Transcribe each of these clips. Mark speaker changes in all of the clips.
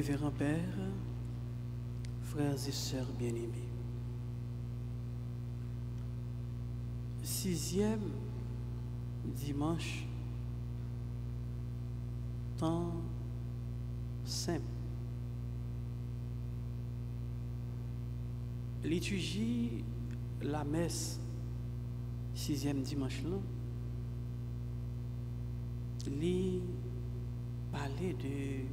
Speaker 1: Révérend Père, frères et sœurs bien-aimés, 6e dimanche, temps simple. Liturgie, la messe, 6e dimanche là, lui parler de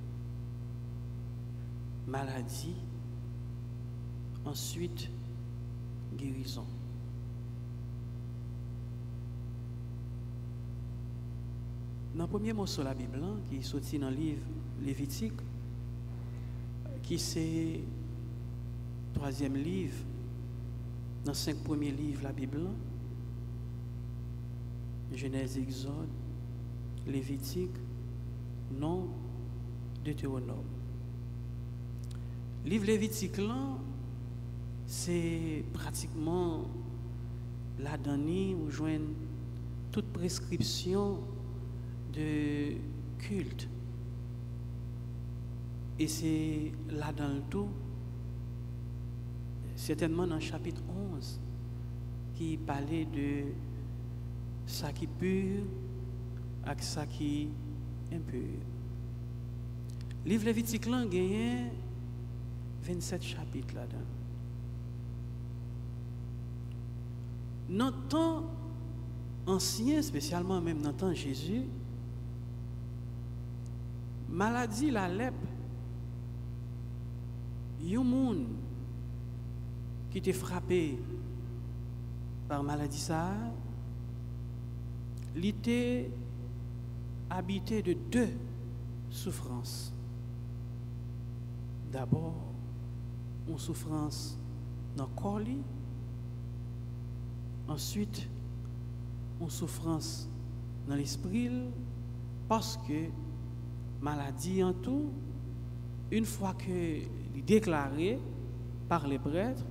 Speaker 1: maladie, ensuite guérison. Dans le premier morceau de la Bible, qui est sorti dans le livre Lévitique, qui c'est le 3e livre, dans les 5 premiers livres de la Bible, Genèse, Exode, Lévitique, non, Deutéronome. Le livre Lévitique, c'est pratiquement la dernière où joignent toute prescription de culte. Et c'est là dans le tout, certainement dans le chapitre 11, qui parlait de ça qui est pur et ça qui est impur. Le livre Lévitique a gagné 27 chapitres là-dedans. Dans le temps ancien, spécialement même dans le temps de Jésus, maladie, la lèpre, il y a un monde qui était frappé par maladie ça, il était habité de 2 souffrances. D'abord, une souffrance dans le corps, ensuite, une souffrance dans l'esprit, parce que maladie en tout, une fois que est déclaré par les prêtres,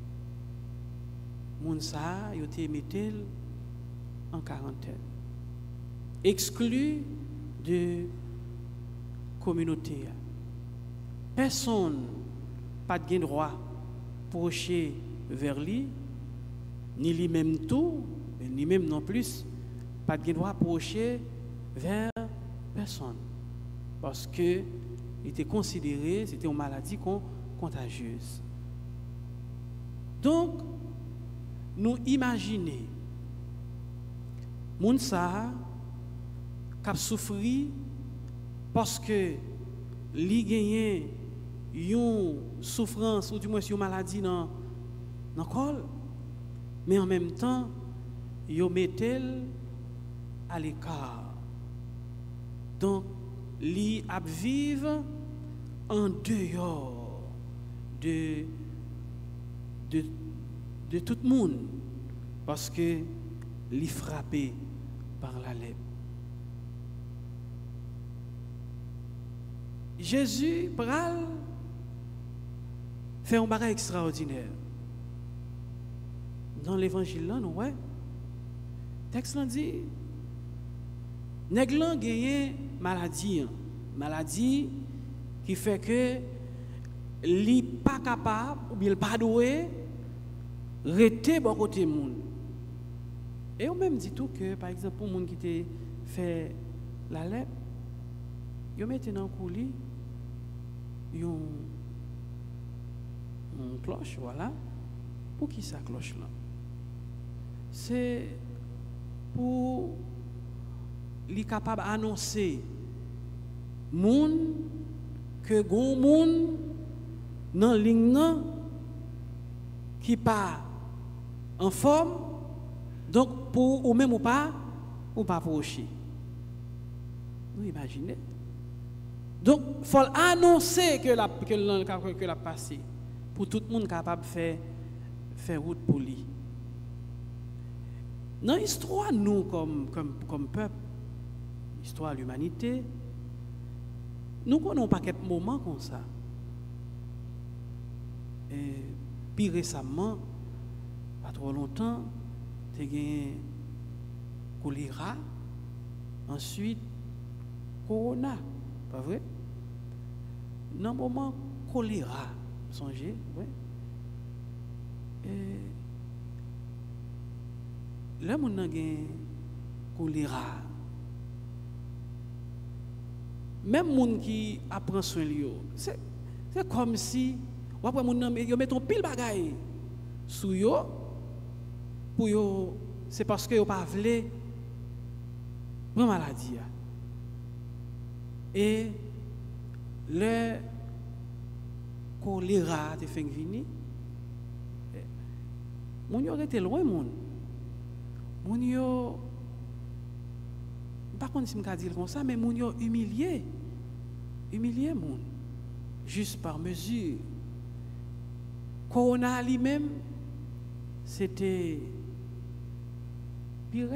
Speaker 1: Mounsa a été mis en quarantaine, exclu de communauté. Personne pas de droit procher vers lui, ni lui-même tout, ni même non plus, pas de droit procher vers personne. Parce que il était considéré, c'était une maladie contagieuse. Donc, nous imaginons, Mounsa qui souffri parce que li gagne une souffrance ou du moins une maladie dans le corps, mais en même temps, yo mettel à l'écart. Donc, li ap vive en dehors de tout le monde parce que li frappé par la lèpre. Jésus pral fait un bagage extraordinaire. Dans l'évangile là, nous ouais. Texte là dit nèg lan gagné maladie qui fait que li pas capable ou bien pas doué rester bon côté monde. Et on même dit tout que par exemple pour monde qui te fait la lèpre, yo mette dans coulis une cloche, voilà. Pour qui ça cloche là? C'est pour li capable annoncer moun que gon moun nan ligne nan qui pas en forme, donc pour ou même ou pas procher. Vous imaginez? Donc il faut annoncer que la passé pour tout le monde capable de faire route pour lui. Dans l'histoire, nous, comme peuple, l'histoire de l'humanité, nous connaissons pas quelques moments comme ça. Et puis récemment, pas trop longtemps, tu as gagné choléra, ensuite corona, pas vrai? dans le moment choléra, songez, oui. Le monde a choléra. Même les gens qui apprennent soin de lui, c'est comme si, après mon nom, ils mettent un pile bagaille sur eux, pour eux, c'est parce que ils pas voulu prendre maladie. Et le choléra te fait venir. Mon yo était loin mon yo par contre si me dire comme ça mais mon yo humilié mon juste par mesure. Corona lui-même c'était pire.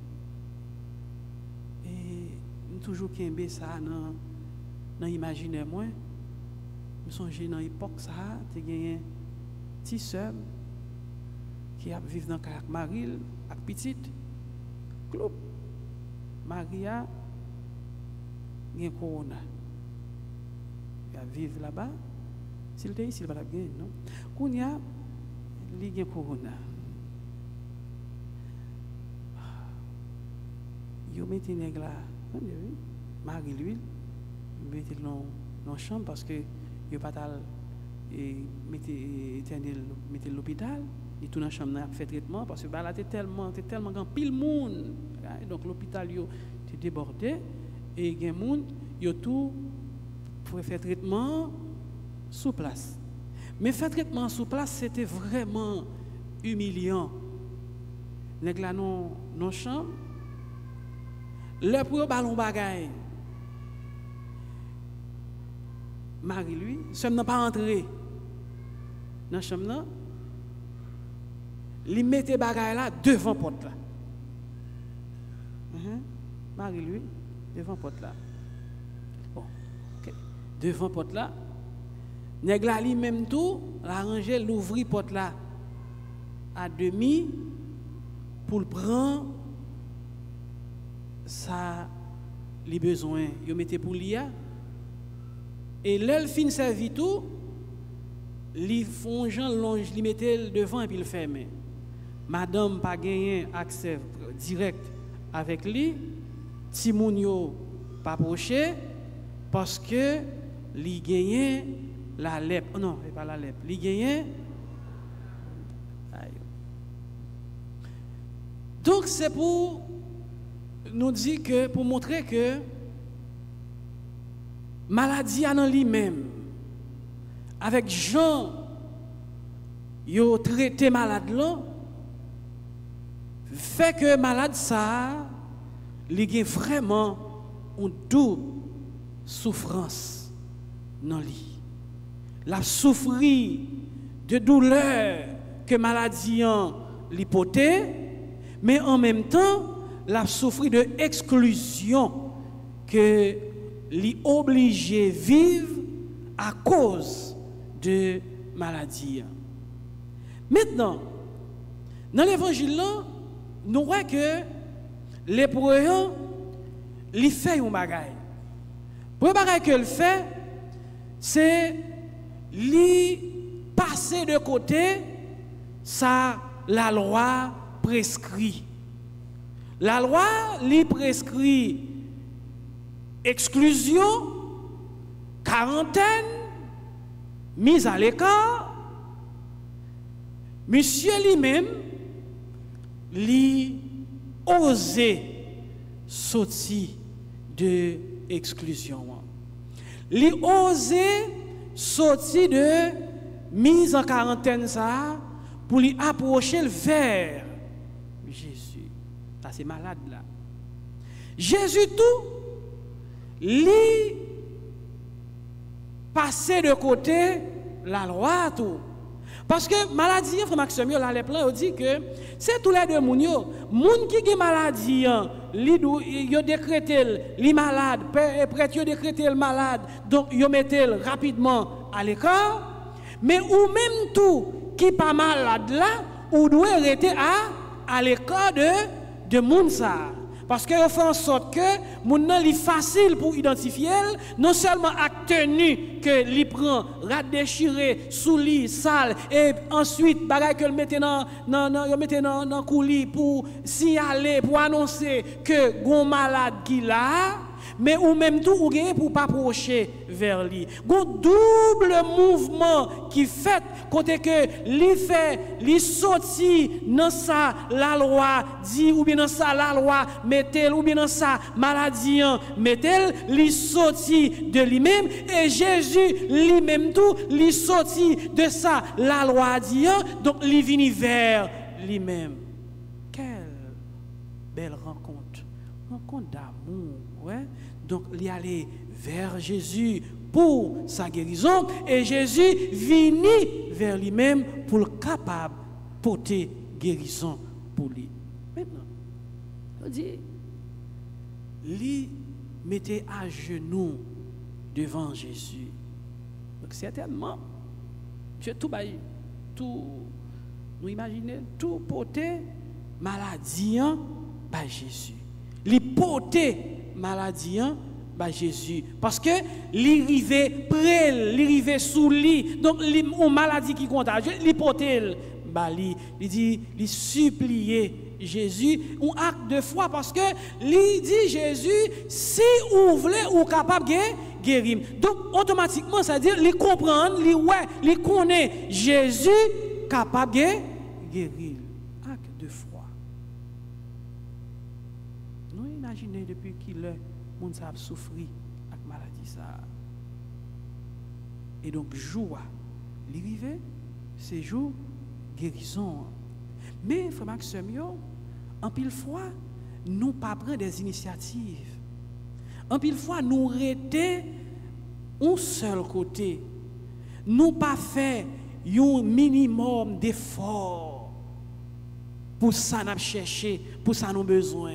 Speaker 1: Et toujours kembe ça dans imaginaire moi. Je songe dans l'époque ça, tu gagné petit sœur qui a vivre dans Kayak Maril avec petite club Maria gagne corona. Il vivre là-bas. S'il était ici, il va la gagner, non? Kounya il gagne corona. Yo mettez nèg là, Marie l'huile, mettez dans chambre parce que yo pas tal et mettez l'hôpital. Il tourne dans la chambre fait traitement parce que là tellement grand pile monde donc l'hôpital yo était débordé et gen monde yo tout pour faire traitement sous place. Mais faire traitement sous place c'était vraiment humiliant. Nèg là non chambre le pour ballon bagaille. Marie lui, ça n'a pas entré dans la chambre là. Il mettait bagaille là devant porte là. Marie lui devant porte là. Bon, OK. Devant porte là. Nèg la lui même tout, l'arranger l'ouvrir porte là à demi pour le prendre ça les besoins, yo mettait pour l'IA. Et l'elle fin servi tout, li font Jean longe, li mettait devant et puis le ferme. Madame pas gagné accès direct avec lui, ti moun yo pas approché parce que li gagné la lèpre. Oh non, c'est pas la lèpre. Li gagné. Donc c'est pour nous dire que pour montrer que maladie en lui-même avec Jean yo traité malade là fait que malade ça il a vraiment une double souffrance dans lui. La souffrir de douleur que maladie en l'hypothèse, mais en même temps la souffrir de exclusion que li obligé vivre à cause de maladie. Maintenant, dans l'évangile là, nous voyons que l'épreuve li fait un bagage. Pour bagage que le fait, c'est li passer de côté ça la loi prescrit. La loi li prescrit exclusion, quarantaine, mise à l'écart. Monsieur lui-même, lui osé sortir de exclusion. Lui osé sortir de mise en quarantaine ça pour lui approcher vers Jésus. Ça c'est malade là. Jésus tout lui passer de côté la loi tout. Parce que maladie, frère Maxime, là les plans dit que c'est tous les deux moun qui a maladie, yo décrété li malade, prêtre yo décrété le malade, donc yo metté rapidement à l'écart, mais ou même tout qui pas malade là, ou doit rester à l'écart de moun ça. Parce qu'elle fait en sorte que mon nom est facile pour identifier, non seulement à tenue que li prend, rat déchiré, sous lit, sale, et ensuite, bagay que le mette dans coulis pour signaler, pour annoncer que gon malade qui là, mais ou même tout ou gain pour pas approcher vers lui. Gon double mouvement qui fait côté que li sorti dans ça la loi dit ou bien dans ça la loi mettez ou bien dans ça maladie mettez li sorti de lui-même et Jésus lui-même tout li sorti de ça la loi dit donc li vini vers lui-même. Quelle belle rencontre d'amour, ouais. Donc, il est allé vers Jésus pour sa guérison et Jésus vini vers lui-même pour le capable de porter guérison pour lui. Maintenant, on dit, lui mettait à genoux devant Jésus. Donc, certainement, nous imaginons tout porter maladie par Jésus. Lui porter maladie par Jésus parce que l'arrivée près l'arrivée sous lui donc une maladie qui contagieuse li porter il dit il supplier Jésus un acte de foi parce que il dit Jésus si vous voulez ou capable de guérir donc automatiquement ça veut dire il comprend il connaît Jésus capable de guérir. Acte de foi. Nous imaginez depuis qu'il est moun sa souffri avec maladie ça. Et donc jour l'arrivée c'est jour guérison. Mais frère Maxime yo en pile fois nous pas prendre des initiatives. En pile fois nous rester un seul côté. Nous pas faire un minimum d'effort pour ça nous chercher, pour ça nous besoin.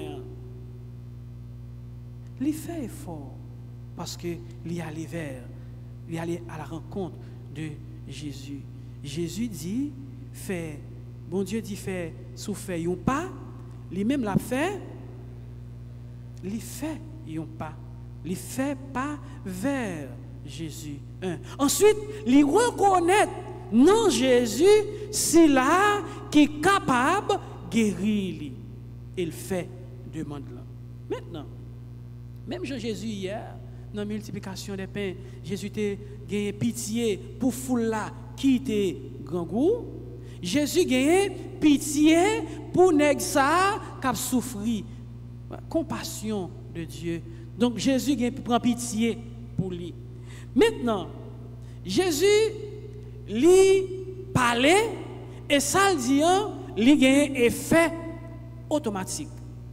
Speaker 1: Il fait effort parce que il est allé à la rencontre de Jésus. Jésus dit, bon Dieu dit, fait, souffert un pas, lui-même l'a fait, il fait un pas, il fait pas vers Jésus. Ensuite, il reconnaît, non Jésus, c'est là qui est capable de guérir. Il fait demande là. Maintenant, même Jean-Jésus hier, dans la multiplication des pains, Jésus a gagné pitié pour foule là qui était grand goût. Jésus a gagné pitié pour nèg ça qui a souffri. Compassion de Dieu. Donc Jésus prend pitié pour lui. Maintenant, Jésus lui parlait et ça dit lui a un effet automatique.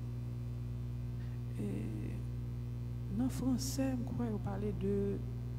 Speaker 1: En français, je crois qu'on parlait de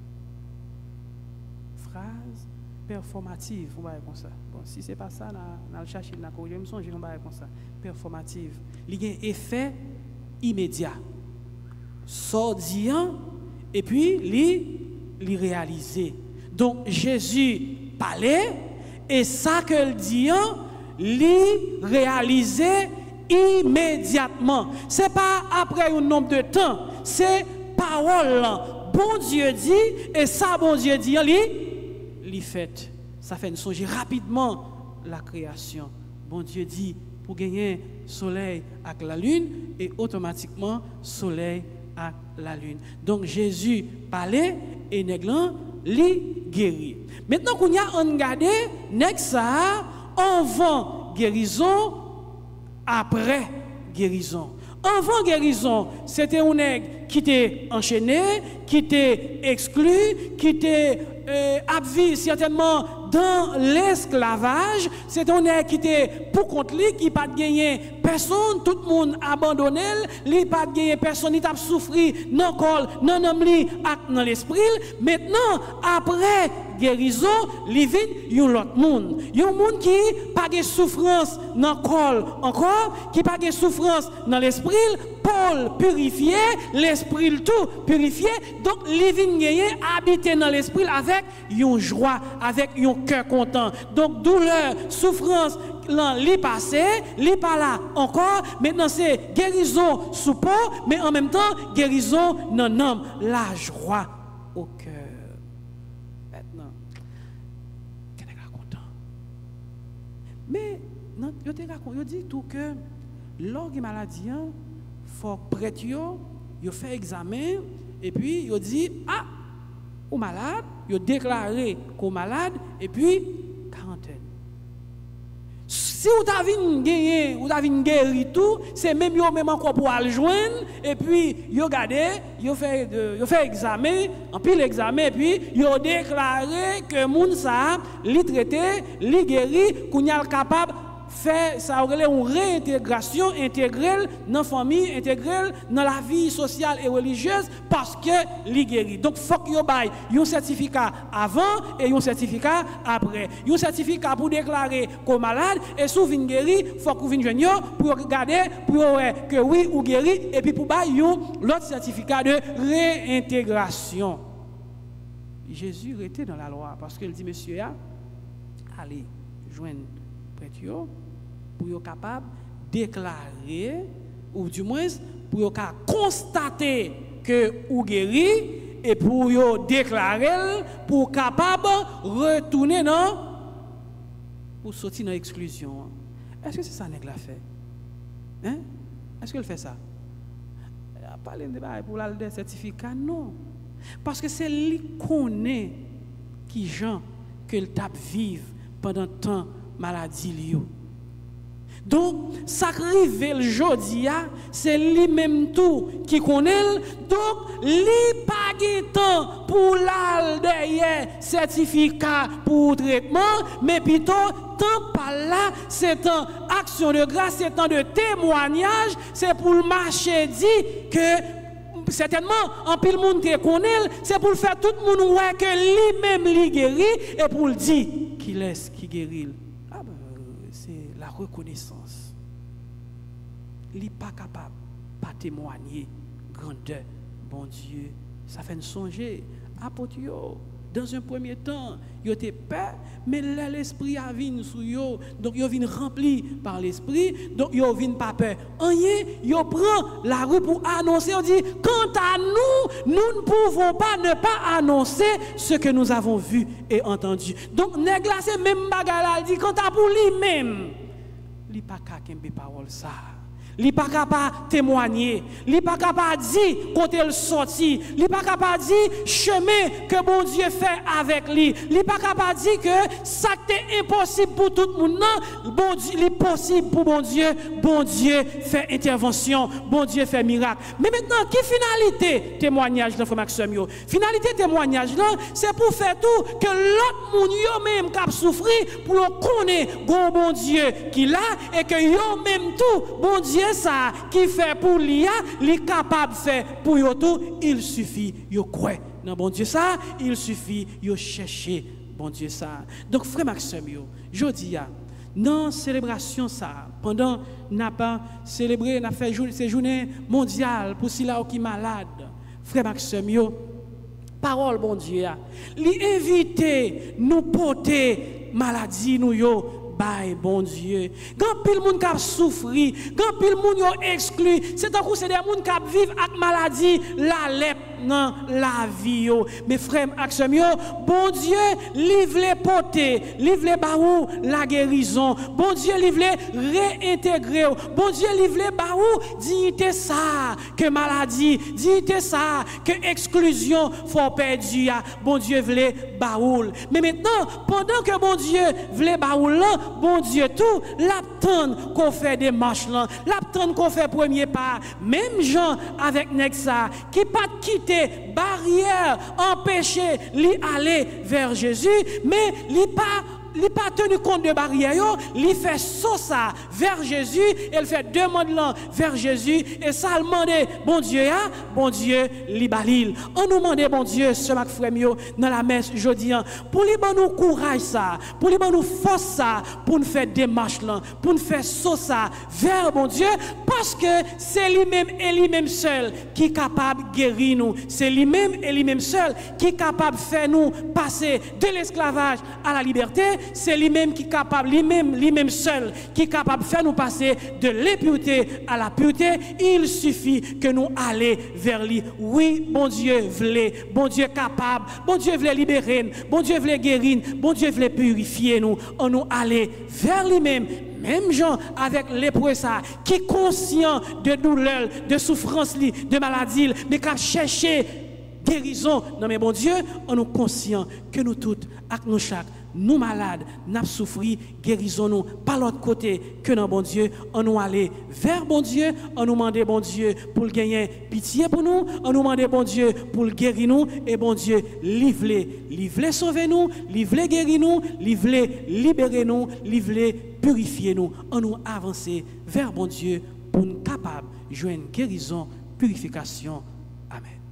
Speaker 1: phrases performatives. On va comme ça. Bon, si ce n'est pas ça, on va chercher dans le courrier. Je me songe, on va comme ça. Performative. Il y a un effet immédiat. Sordiant et puis il réalisé. Donc Jésus parlait et ça que dit, il réalisé immédiatement. Ce n'est pas après un nombre de temps. C'est parole. Bon Dieu dit, et ça, bon Dieu dit, il fait. Ça fait une songe rapidement la création. Bon Dieu dit, pour gagner soleil avec la lune, et automatiquement soleil avec la lune. Donc Jésus parlait, et Néglan, li guérit. Maintenant qu'on y a regardé, nèg ça, avant guérison, après guérison. Avant guérison, c'était un nègre qui était enchaîné, qui était exclu, qui était abvi certainement dans l'esclavage. C'était un nègre qui était pour contre lui, qui n'a pas gagné personne, tout le monde abandonné, il n'a pas gagné personne, il a souffert dans le corps, dans l'esprit. Maintenant, après guérison, il vient l'autre monde. Il y a un monde qui n'a pas de souffrance dans le corps encore, qui n'a pas de souffrance dans l'esprit. Paul purifié, l'esprit tout purifié. Donc, il vient habiter dans l'esprit avec une joie, avec un cœur content. Donc, douleur, souffrance, là, li passé, li pas là encore. Maintenant, c'est guérison sous peau, mais en même temps, guérison dans l'âme. La joie au cœur. Maintenant, tu es content. Mais, je dis tout que, lors de la maladie, il faut prêtre, il fait examen, et puis il dit, ah, ou malade, il déclaré qu'on est malade, et puis, quarantaine. Si vous avez gagné, vous avez guéri tout, c'est même encore pour aller joindre, et puis, vous regardez, vous fait examen, en pile l'examen, et puis, vous déclaré que moun sa, li traité, li guéri, qu'on est capable faire ça aurait une réintégration intégrale dans la famille, intégrale dans la vie sociale et religieuse parce que li guéri. Donc faut que yo bail un certificat avant et un certificat après. Un certificat pour déclarer qu'on malade et sous vin guéri, faut que vin jeune pour regarder pour voir que oui ou guéri et puis pour bail l'autre certificat de réintégration. Jésus était dans la loi parce qu'il dit monsieur allez joindre prêtre pour être capable de déclarer, ou du moins pour constater que vous guéri, et pour déclarer, pour capable de retourner dans, pour sortir dans l'exclusion. Est-ce que c'est ça que l'a fait? Hein? Est-ce qu'elle fait ça? Pas le débat pour le certificat, non. Parce que c'est lui qui connaît qui gens que le tape vive pendant tant maladie. Donc, ça arrive le jeudi, c'est lui-même tout qui connaît. Donc, lui pas de temps pour l'al derrière certificat pour traitement, mais plutôt temps par là, c'est un action de grâce, c'est un de témoignage, c'est pour le marché dit que certainement, en pile monde qui connaît, c'est pour faire tout le monde ouais que lui-même lui guérit et pour le dire qu'il laisse qui guérit. Ah ben, c'est la reconnaissance. Il n'est pas capable de pas témoigner grandeur, bon Dieu. Ça fait songer apôtre dans un premier temps, ils étaient peur, mais l'esprit a venu sur eux, donc ils viennent remplis par l'esprit, donc ils viennent pas peur. Rien, ils prennent la rue pour annoncer, on dit, quant à nous, nous ne pouvons pas ne pas annoncer ce que nous avons vu et entendu. Donc, nègre c'est même bagarre, dit, quant à pour lui-même, il n'est pas capable de parole ça. Il n'est pas capable de témoigner. Il n'est pas capable de dire quand il sorti. Il n'est pas capable de dire chemin que bon Dieu fait avec lui. Il n'est pas capable de dire que ça est impossible pour tout le monde. Non, bon Dieu, il est possible pour bon Dieu. Bon Dieu fait intervention. Bon Dieu fait miracle. Mais maintenant, qui finalité témoignage là, frère Maxime? Finalité témoignage là, c'est pour faire tout que l'autre monde yo même qui souffrir pour connaître bon Dieu qui l'a et que yo même tout bon Dieu ça qui fait pour lui, il est capable de faire pour yo tout, il suffit yo croire dans bon Dieu ça, il suffit yo chercher bon Dieu ça. Donc frère Maxime je dis dans la célébration ça, pendant n'a pas célébré, n'a fait ces journées mondiales pour ceux qui sont malades, frère Maxime parole bon Dieu, il invite nous porter maladie nous yo. Bye, bon Dieu. Quand pile monde qui souffri, quand pile monde yo exclu, c'est un coup c'est des monde qui vivent avec maladie, la lèpre dans la vie yo. Mes frères Axem yo, bon Dieu, livre les potés, livre les baou la guérison. Bon Dieu, livre les réintégrer. Bon Dieu, livre les baou dignité ça que maladie, dignité ça que exclusion faut perdu. Bon Dieu vle baoul. Mais maintenant, pendant que bon Dieu vle baoul là, bon Dieu tout, l'attend qu'on fait des marches là, l'attend qu'on fait premier pas. Même gens avec Nexa qui pas quitter barrière, empêcher lui aller vers Jésus, mais lui pas tenu compte de barrière, il fait ça vers Jésus, il fait demande là vers Jésus et ça demande bon Dieu li balil. On nous demande bon Dieu ce mac frère dans la messe jeudi pour lui nous courage ça, pour lui nous force ça pour nous faire démarche là, pour nous faire ça vers bon Dieu parce que c'est lui-même et lui-même seul qui est capable de guérir nous, c'est lui-même et lui-même seul qui est capable de faire nous passer de l'esclavage à la liberté. c'est lui-même qui est capable, lui-même seul, qui est capable de faire nous passer de l'impureté à la pureté. Il suffit que nous allions vers lui. Oui, bon Dieu voulait, bon Dieu capable, bon Dieu voulait libérer, bon Dieu voulait guérir, bon Dieu voulait purifier nous. On nous allait vers lui-même. Même gens avec lépreux ça, qui est conscient de douleur, de souffrance, de maladie, mais qui a cherché guérison. Non mais bon Dieu, on nous conscient que nous toutes, avec nous chaque, nous malades, nous souffrir, guérissons-nous par l'autre côté que dans bon Dieu, on nous aller vers bon Dieu, on nous demander bon Dieu pour gagner pitié pour nous, on nous demander bon Dieu pour guérir nous, et bon Dieu, livrer sauver nous, livrer guérir nous, livrer libérer nous, livrer purifier nous, on nous avancer vers bon Dieu pour nous capables de jouer une guérison, purification. Amen.